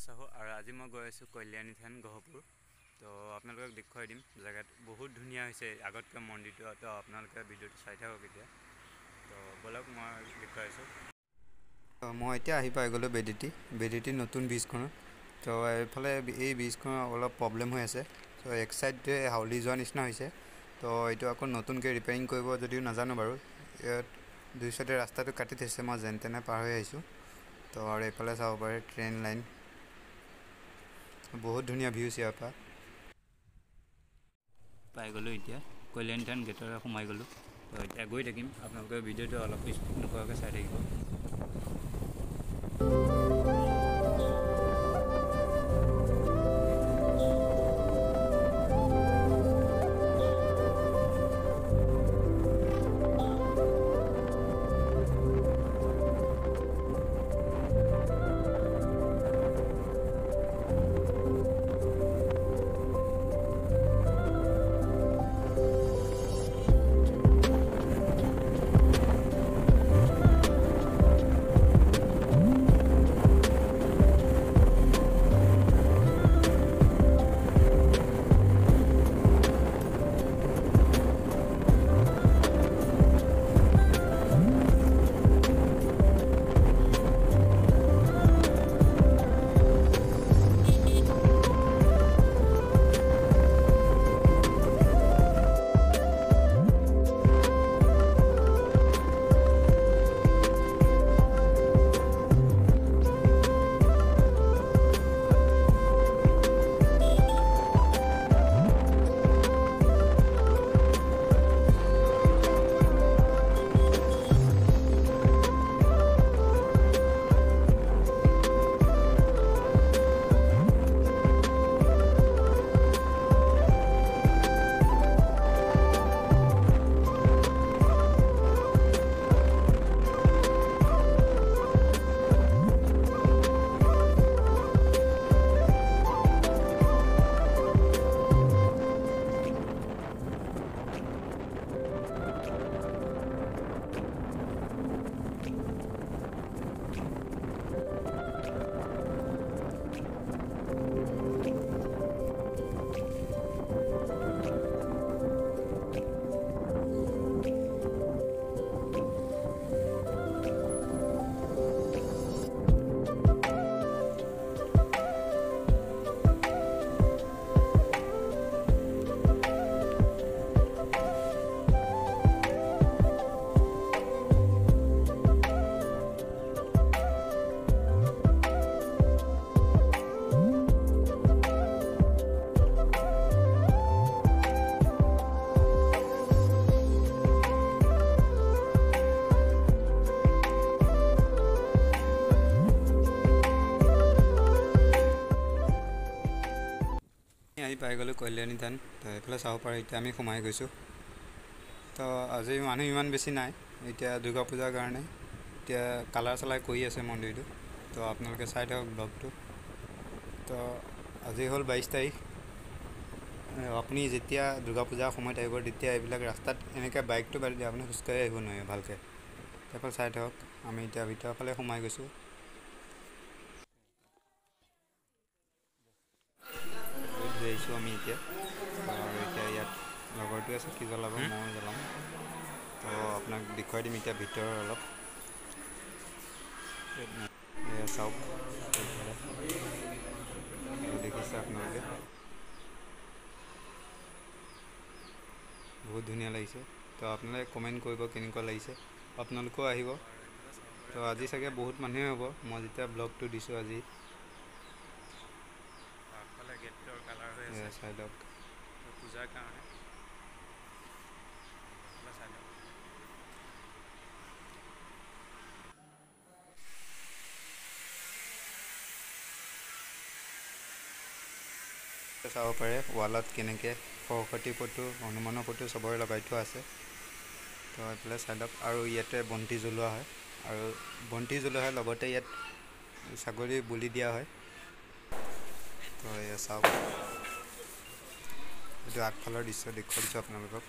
চাহু আৰু আজি মই গৈ আছোঁ কল্যাণী থান গহপুৰ। তো আপোনালোকক দেখুৱাই দিম জেগাত বহুত ধুনীয়া হৈছে আগতকৈ মন্দিৰটো। তো আপোনালোকে ভিডিঅ'টো চাই থাকক এতিয়া। তো বলক মই দেখুৱাইছোঁ। মই এতিয়া আহি পাই গ'লোঁ বেডিটি নতুন ব্ৰিজখনত। তো এইফালে এই ব্ৰিজখনৰ অলপ প্ৰব্লেম হৈ আছে। তো এক চাইডে হাউলি যোৱা নিচিনা হৈছে। তো এইটো আকৌ নতুনকৈ ৰিপেয়াৰিং কৰিব যদিও নাজানো বাৰু। ইয়াত দুই চাইডে ৰাস্তাটো কাটি থৈছে, মই যেন তেনে পাৰ হৈ আহিছোঁ। তো আৰু এইফালে চাব পাৰে ট্ৰেইন লাইন, বহুত ধুনীয়া ভিউজ ইয়াৰ পৰা পাই গ'লোঁ। এতিয়া কল্যাণী থান গেটৰে সোমাই গ'লোঁ। তো এতিয়া গৈ থাকিম, আপোনালোকে ভিডিঅ'টো অলপ স্কিপ নোকৰাকৈ চাই থাকিব। আহি পাই গ'লোঁ কল্যাণী থান। তো এইফালে চাব পাৰে এতিয়া আমি সোমাই গৈছোঁ। তো আজি মানুহ ইমান বেছি নাই, এতিয়া দুৰ্গা পূজাৰ কাৰণে এতিয়া কালাৰ চালাৰ কৰি আছে মন্দিৰটো। তো আপোনালোকে চাই থাকক ব্লগটো। তো আজি হ'ল 22 তাৰিখ। আপুনি যেতিয়া দুৰ্গা পূজাৰ সময়ত আহিব তেতিয়া এইবিলাক ৰাস্তাত এনেকৈ বাইকটো বাদ দিয়ে আপুনি খোজকাঢ়ি আহিব নোৱাৰিব ভালকৈ। তাৰপৰা চাই থাকক, আমি এতিয়া ভিতৰৰ ফালে সোমাই গৈছোঁ। আহিছোঁ আমি এতিয়া, আৰু এতিয়া ইয়াত লগৰটোৱে চাকি জ্বলাব, মই জ্বলাম। তো আপোনাক দেখুৱাই দিম এতিয়া ভিতৰৰ অলপ। এয়া চাওক, দেখিছে আপোনালোকে, বহুত ধুনীয়া লাগিছে। তো আপোনালোকে কমেণ্ট কৰিব কেনেকুৱা লাগিছে, আপোনালোকেও আহিব। তো আজি চাগে বহুত মানুহে হ'ব মই যেতিয়া ব্লগটো দিছোঁ আজি। আগফালে গেটৰ কালাৰ হৈ আছে, চাই লওক পূজাৰ কাৰণে। চাই লওক, চাব পাৰে ৱালত কেনেকৈ সৰস্বতী ফটো, হনুমানৰ ফটো চবৰে লগাই থোৱা আছে। তো এইফালে চাই লওক, আৰু ইয়াতে বন্তি জ্বলোৱা হয়, আৰু বন্তি জ্বলোৱা হয় লগতে ইয়াত ছাগলী বলি দিয়া হয়। তো এয়া চাওক, এইটো আগফালৰ দৃশ্য দেখুৱাই দিছোঁ আপোনালোকক।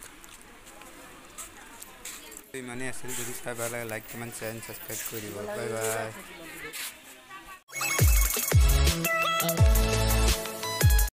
ইমানেই আছিল, যদি চাই ভাল লাগে like comment share and subscribe কৰি দিব। Bye bye.